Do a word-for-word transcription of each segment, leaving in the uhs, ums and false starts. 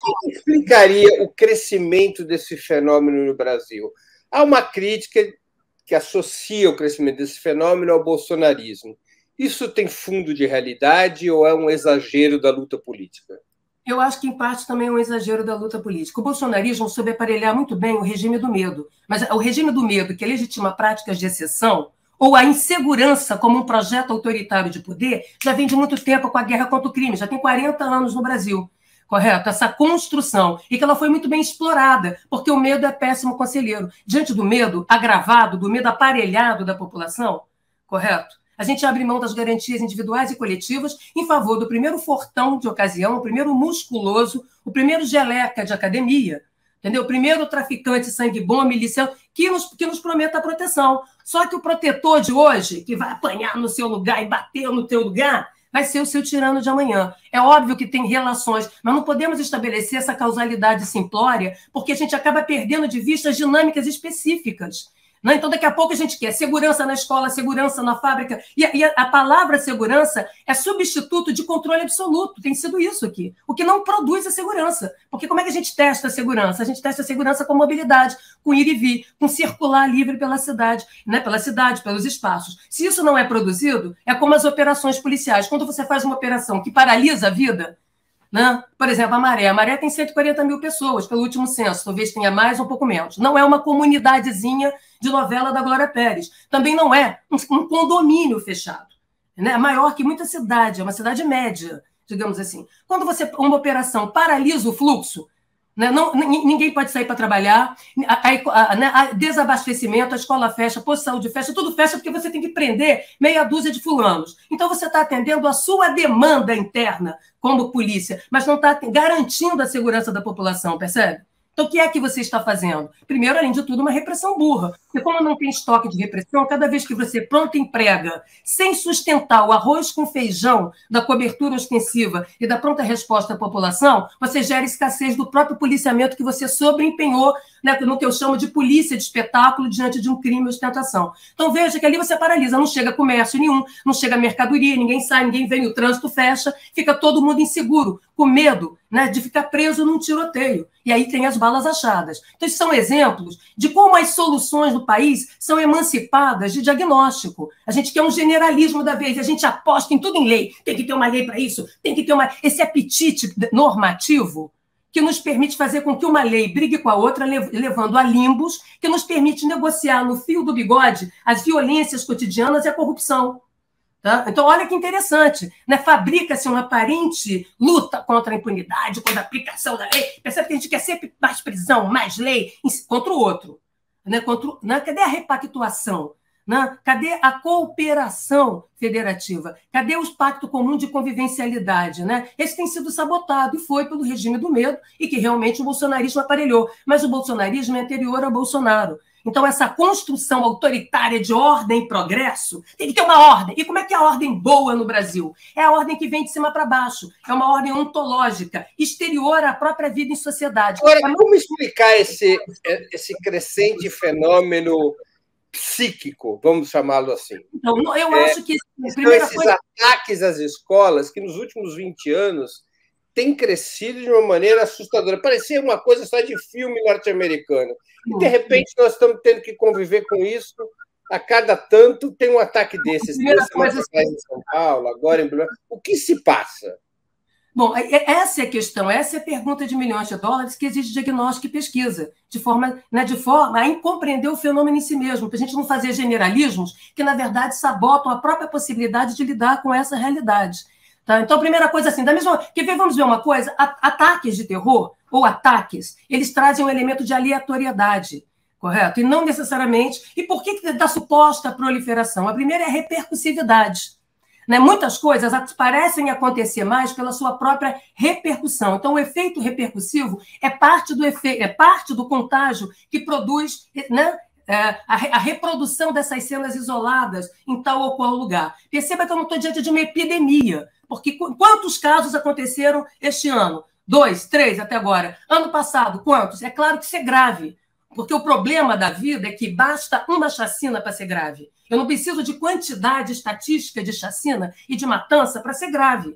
que explicaria o crescimento desse fenômeno no Brasil? Há uma crítica que associa o crescimento desse fenômeno ao bolsonarismo. Isso tem fundo de realidade ou é um exagero da luta política? Eu acho que, em parte, também é um exagero da luta política. O bolsonarismo soube aparelhar muito bem o regime do medo. Mas o regime do medo, que legitima práticas de exceção, ou a insegurança como um projeto autoritário de poder, já vem de muito tempo com a guerra contra o crime, já tem quarenta anos no Brasil, correto? Essa construção, e que ela foi muito bem explorada, porque o medo é péssimo conselheiro. Diante do medo agravado, do medo aparelhado da população, correto? A gente abre mão das garantias individuais e coletivas em favor do primeiro fortão de ocasião, o primeiro musculoso, o primeiro geleca de academia, entendeu? O primeiro traficante sangue bom, miliciano, que nos, que nos prometa a proteção. Só que o protetor de hoje, que vai apanhar no seu lugar e bater no teu lugar, vai ser o seu tirano de amanhã. É óbvio que tem relações, mas não podemos estabelecer essa causalidade simplória, porque a gente acaba perdendo de vista as dinâmicas específicas. Então, daqui a pouco a gente quer segurança na escola, segurança na fábrica. E a palavra segurança é substituto de controle absoluto. Tem sido isso aqui. O que não produz a segurança. Porque como é que a gente testa a segurança? A gente testa a segurança com mobilidade, com ir e vir, com circular livre pela cidade, né? Pela cidade, pelos espaços. Se isso não é produzido, é como as operações policiais. Quando você faz uma operação que paralisa a vida, né? Por exemplo, a Maré. A Maré tem cento e quarenta mil pessoas, pelo último censo. Talvez tenha mais ou um pouco menos. Não é uma comunidadezinha de novela da Glória Pérez. Também não é um, um condomínio fechado. Né? É maior que muita cidade, é uma cidade média, digamos assim. Quando você uma operação paralisa o fluxo, né? Não, ninguém pode sair para trabalhar, a, a, a, a desabastecimento, a escola fecha, a posto de saúde fecha, tudo fecha porque você tem que prender meia dúzia de fulanos. Então você está atendendo a sua demanda interna como polícia, mas não está garantindo a segurança da população, percebe? Então, o que é que você está fazendo? Primeiro, além de tudo, uma repressão burra. Porque como não tem estoque de repressão, cada vez que você pronto emprega, sem sustentar o arroz com feijão da cobertura ostensiva e da pronta resposta à população, você gera escassez do próprio policiamento que você sobreempenhou, né, no que eu chamo de polícia de espetáculo diante de um crime ou ostentação. Então, veja que ali você paralisa, não chega comércio nenhum, não chega mercadoria, ninguém sai, ninguém vem, o trânsito fecha, fica todo mundo inseguro, com medo, né, de ficar preso num tiroteio. E aí tem as balas achadas. Então, esses são exemplos de como as soluções do país são emancipadas de diagnóstico. A gente quer um generalismo da vez, a gente aposta em tudo em lei. Tem que ter uma lei para isso, tem que ter uma... Esse apetite normativo que nos permite fazer com que uma lei brigue com a outra, levando a limbos, que nos permite negociar no fio do bigode as violências cotidianas e a corrupção. Tá? Então, olha que interessante, né? Fabrica-se uma aparente luta contra a impunidade, contra a aplicação da lei. Percebe que a gente quer sempre mais prisão, mais lei, contra o outro. Né? Contra o... né? Cadê a repactuação? Né? Cadê a cooperação federativa? Cadê o pacto comum de convivencialidade? Né? Esse tem sido sabotado e foi pelo regime do medo e que realmente o bolsonarismo aparelhou. Mas o bolsonarismo é anterior ao Bolsonaro. Então, essa construção autoritária de ordem e progresso, tem que ter uma ordem. E como é que é a ordem boa no Brasil? É a ordem que vem de cima para baixo. É uma ordem ontológica, exterior à própria vida em sociedade. Agora, como explicar esse, esse crescente fenômeno psíquico, vamos chamá-lo assim? Então, eu é, acho que... São esses coisa... ataques às escolas que, nos últimos vinte anos, têm crescido de uma maneira assustadora. Parecia uma coisa só de filme norte-americano. E, de repente, nós estamos tendo que conviver com isso. A cada tanto tem um ataque desses. Duas semanas atrás em São Paulo, agora em Brasília. O que se passa? Bom, essa é a questão, essa é a pergunta de milhões de dólares que exige diagnóstico e pesquisa, de forma, né, de forma a compreender o fenômeno em si mesmo, para a gente não fazer generalismos que, na verdade, sabotam a própria possibilidade de lidar com essa realidade. Tá? Então, a primeira coisa assim, da mesma... Quer ver, vamos ver uma coisa? Ataques de terror, ou ataques, eles trazem um elemento de aleatoriedade, correto? E não necessariamente... E por que da suposta proliferação? A primeira é a repercussividade. Né? Muitas coisas parecem acontecer mais pela sua própria repercussão. Então, o efeito repercussivo é parte do, efe... é parte do contágio que produz... Né? É, a reprodução dessas cenas isoladas em tal ou qual lugar. Perceba que eu não estou diante de uma epidemia, porque quantos casos aconteceram este ano? Dois, três até agora. Ano passado, quantos? É claro que isso é grave, porque o problema da vida é que basta uma chacina para ser grave. Eu não preciso de quantidade estatística de chacina e de matança para ser grave.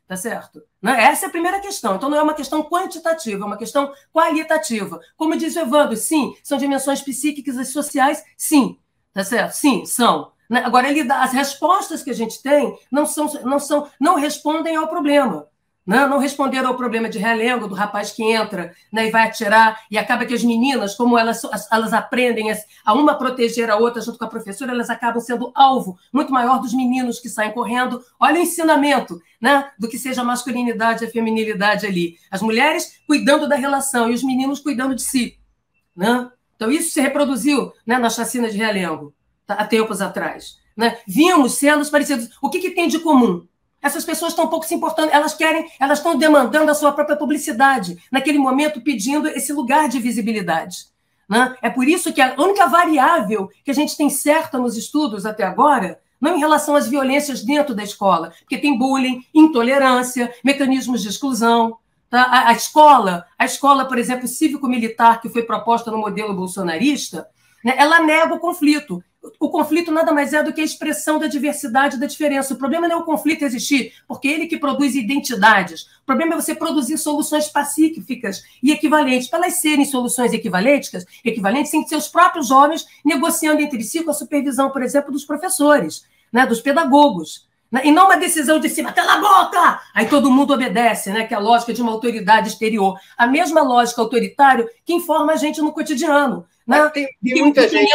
tá certo? Né? Essa é a primeira questão. Então, não é uma questão quantitativa, é uma questão qualitativa. Como diz o Evandro, sim, são dimensões psíquicas e sociais, sim, tá certo? Sim, são. Né? Agora, ele dá, as respostas que a gente tem não, são, não, são, não respondem ao problema. Não, não responderam ao problema de realengo, do rapaz que entra, né, e vai atirar, e acaba que as meninas, como elas, elas aprendem a uma proteger a outra junto com a professora, elas acabam sendo alvo muito maior dos meninos que saem correndo. Olha o ensinamento, né, do que seja a masculinidade e a feminilidade ali. As mulheres cuidando da relação e os meninos cuidando de si. Né? Então, isso se reproduziu, né, na chacina de Realengo, tá, há tempos atrás. Né? Vimos cenas parecidas. O que, que tem de comum? Essas pessoas estão um pouco se importando, elas querem, elas estão demandando a sua própria publicidade, naquele momento pedindo esse lugar de visibilidade. Né? É por isso que a única variável que a gente tem certa nos estudos até agora, não em relação às violências dentro da escola, porque tem bullying, intolerância, mecanismos de exclusão. Tá? A, a escola, a escola, por exemplo, cívico-militar, que foi proposta no modelo bolsonarista, né, ela nega o conflito. O conflito nada mais é do que a expressão da diversidade e da diferença. O problema não é o conflito existir, porque é ele que produz identidades. O problema é você produzir soluções pacíficas e equivalentes. Para elas serem soluções equivalentes, equivalentes, tem que ser os próprios jovens negociando entre si com a supervisão, por exemplo, dos professores, né, dos pedagogos. Né, e não uma decisão de cima, cala a boca! Aí todo mundo obedece, né, que é a lógica de uma autoridade exterior. A mesma lógica autoritária que informa a gente no cotidiano. Né? Tem, tem muita gente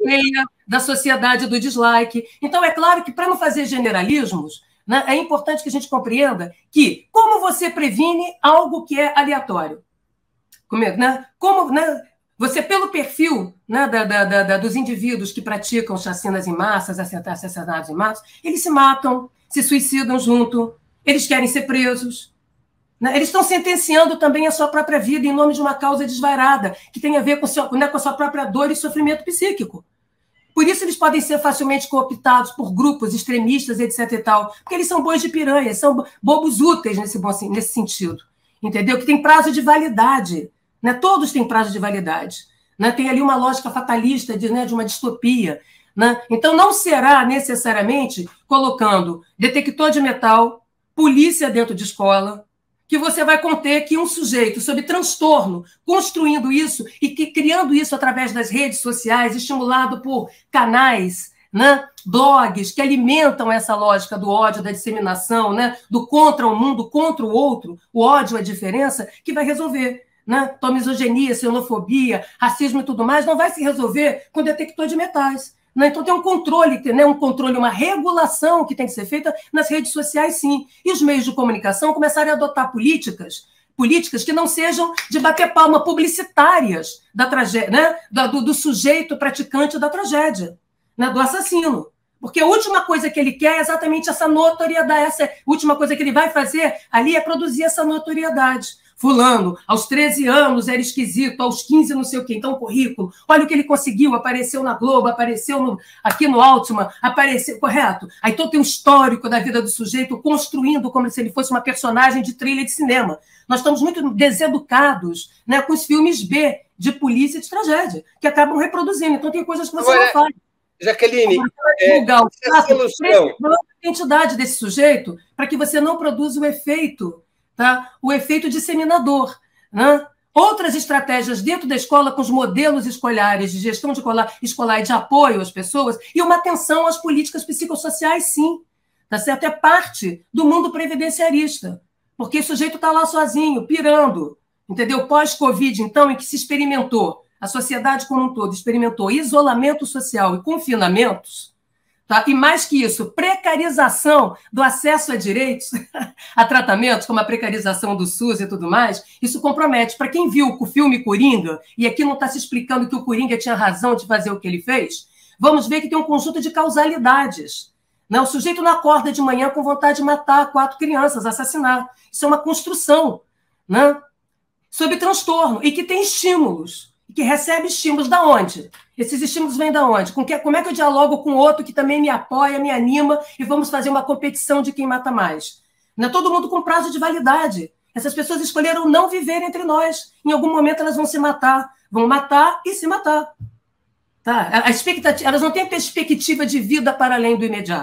da sociedade do dislike. Então, é claro que, para não fazer generalismos, né, é importante que a gente compreenda que como você previne algo que é aleatório? Como, né? Como né, você, pelo perfil, né, da, da, da, dos indivíduos que praticam chacinas em massas, assassinatos em massa, eles se matam, se suicidam junto, eles querem ser presos. Eles estão sentenciando também a sua própria vida em nome de uma causa desvairada, que tem a ver com, seu, né, com a sua própria dor e sofrimento psíquico. Por isso eles podem ser facilmente cooptados por grupos extremistas, etc e tal, porque eles são bois de piranha, são bobos úteis nesse, nesse sentido, entendeu? Que tem prazo de validade, né? Todos têm prazo de validade. Né? Tem ali uma lógica fatalista de, né, de uma distopia. Né? Então não será necessariamente colocando detector de metal, polícia dentro de escola, que você vai conter que um sujeito sob transtorno, construindo isso e que, criando isso através das redes sociais, estimulado por canais, né, blogs que alimentam essa lógica do ódio, da disseminação, né, do contra o mundo, contra o outro, o ódio, a diferença, que vai resolver. Né? Então, misoginia, xenofobia, racismo e tudo mais não vai se resolver com detector de metais. Então, tem um controle, né? um controle, uma regulação que tem que ser feita nas redes sociais, sim. E os meios de comunicação começarem a adotar políticas, políticas que não sejam de bater palma, publicitárias da tragédia, né? do, do sujeito praticante da tragédia, né? Do assassino. Porque a última coisa que ele quer é exatamente essa notoriedade. Essa última coisa que ele vai fazer ali é produzir essa notoriedade. Fulano, aos treze anos era esquisito, aos quinze não sei o quê, então o currículo, olha o que ele conseguiu, apareceu na Globo, apareceu no, aqui no Altman, apareceu, correto? Aí todo tem um histórico da vida do sujeito, construindo como se ele fosse uma personagem de trilha de cinema. Nós estamos muito deseducados, né, com os filmes B, de polícia e de tragédia, que acabam reproduzindo, então tem coisas que você Agora, não faz. Jaqueline, é, divulgar o essa solução... a identidade desse sujeito para que você não produza o efeito... Tá? O efeito disseminador. Né? Outras estratégias dentro da escola, com os modelos escolares de gestão de escolar, escolar e de apoio às pessoas, e uma atenção às políticas psicossociais, sim. Tá certo? É parte do mundo previdenciarista, porque o sujeito está lá sozinho, pirando. Entendeu? Pós-Covid, então, em que se experimentou, a sociedade como um todo experimentou isolamento social e confinamentos. Tá? E mais que isso, precarização do acesso a direitos, a tratamentos, como a precarização do SUS e tudo mais, isso compromete. Para quem viu o filme Coringa, e aqui não está se explicando que o Coringa tinha razão de fazer o que ele fez, vamos ver que tem um conjunto de causalidades. Né? O sujeito não acorda de manhã com vontade de matar quatro crianças, assassinar. Isso é uma construção, né? Sob transtorno, e que tem estímulos, e que recebe estímulos da onde? Esses estímulos vêm da onde? Com que, como é que eu dialogo com outro que também me apoia, me anima, e vamos fazer uma competição de quem mata mais? Não é todo mundo com prazo de validade. Essas pessoas escolheram não viver entre nós. Em algum momento elas vão se matar. Vão matar e se matar. Tá? A expectativa, elas não têm perspectiva de vida para além do imediato.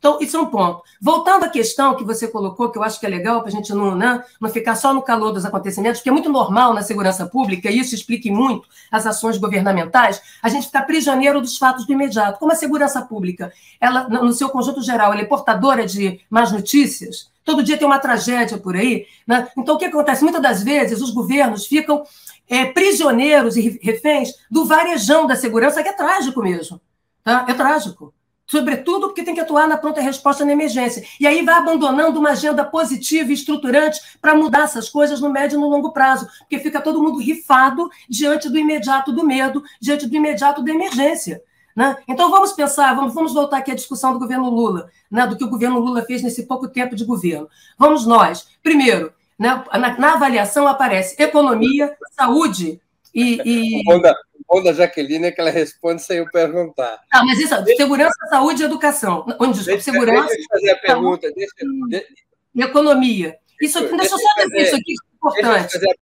Então, isso é um ponto. Voltando à questão que você colocou, que eu acho que é legal para a gente não, né, não ficar só no calor dos acontecimentos, porque é muito normal na segurança pública, e isso explica muito as ações governamentais, a gente ficar prisioneiro dos fatos do imediato. Como a segurança pública, ela, no seu conjunto geral, ela é portadora de más notícias, todo dia tem uma tragédia por aí, né? Então, o que acontece? Muitas das vezes, os governos ficam é, prisioneiros e reféns do varejão da segurança, que é trágico mesmo. Tá? É trágico. Sobretudo porque tem que atuar na pronta resposta na emergência. E aí vai abandonando uma agenda positiva e estruturante para mudar essas coisas no médio e no longo prazo, porque fica todo mundo rifado diante do imediato do medo, diante do imediato da emergência. Né? Então, vamos pensar, vamos, vamos voltar aqui à discussão do governo Lula, né, do que o governo Lula fez nesse pouco tempo de governo. Vamos nós. Primeiro, né, na, na avaliação aparece economia, saúde e... e... O, bom da, o bom da Jaqueline é que ela responde sem eu perguntar. Ah, mas isso, segurança, saúde e educação. Onde, deixa, segurança, deixa eu fazer a pergunta. Deixa, e economia. Isso aqui, deixa eu só dizer isso aqui, que é importante.